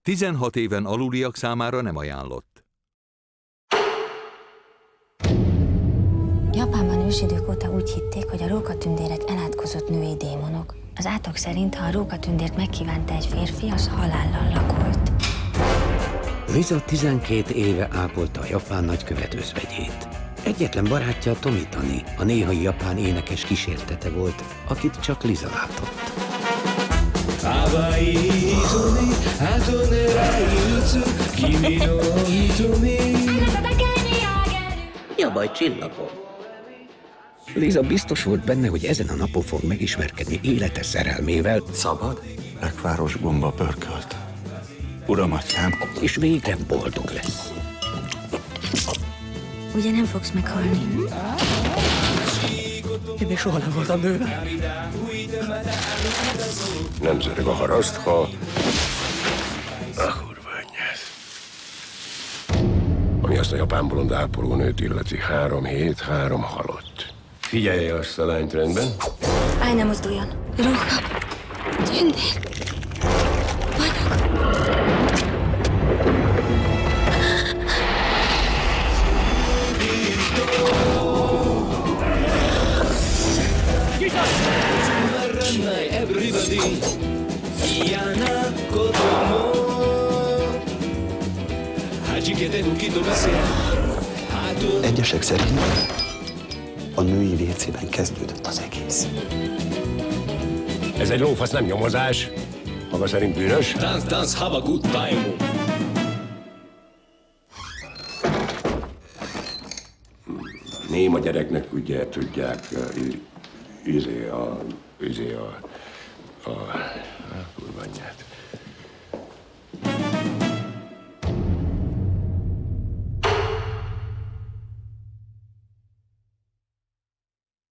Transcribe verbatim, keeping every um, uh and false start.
tizenhat éven aluliak számára nem ajánlott. Japánban ősidők óta úgy hitték, hogy a rókatündérek elátkozott női démonok. Az átok szerint, ha a rókatündért megkívánta egy férfi, az halállal lakolt. Liza tizenkét éve ápolta a japán nagykövet özvegyét. Egyetlen barátja Tomitani, a néhai japán énekes kísértete volt, akit csak Liza látott. Mi a baj, csillagom? Liza biztos volt benne, hogy ezen a napon fog megismerkedni élete szerelmével. Szabad? Ekváros gomba pörkölt. Uramatyám. És végre boldog lesz. Ugye nem fogsz meghalni? Én még soha nem voltam nőve. Nem zörög a haraszt, ha... A kurva anyját. Ami azt a japán bolond ápolónőt illeti, három hét, három halott. Figyelje azt a lányt, rendben? Állj, ne mozduljon! Róka! Tündér! Vagyok! Egyesek szerint a női vécében kezdődött az egész. Ez egy lófasz, nem nyomozás. Maga szerint bűnös? Dance, dance, have a good time. Néma gyereknek ugye tudják, izé a, izé a, a, a kurva anyját.